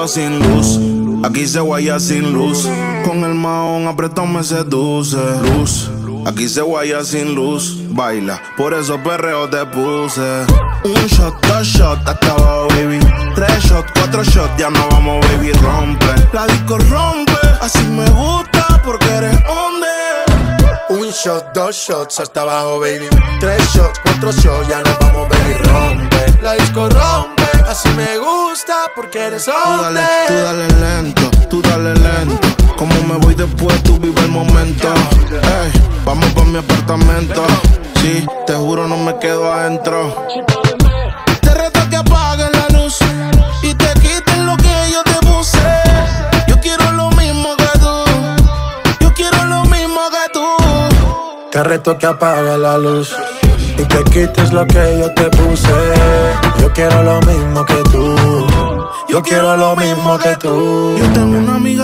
perreo sin luz. Aquí se guaya sin luz. Con el mahón apretón me seduce. Luz. Aquí se guaya sin luz. Baila, por eso perreo te puse. Un shot, dos shots, hasta abajo, baby. 3 shots, 4 shots, ya no vamos, baby, rompe. La disco rompe, así me gusta porque eres hombre. Un shot, 2 shots, hasta abajo, baby. 3 shots, 4 shots, ya nos vamos, baby, rompe. La disco rompe, así me gusta porque eres hombre. Tú dale lento, tú dale lento. Como me voy después, tú vive el momento. Ey, vamos pa' mi apartamento. Sí, te juro no me quedo adentro. Te reto que apagues la luz y te quites lo que yo te puse. Yo quiero lo mismo que tú. Yo quiero lo mismo que tú. Te reto que apagues la luz y te quites lo que yo te puse. Yo quiero lo mismo que tú. Yo quiero lo mismo que tú. Yo tengo una amiga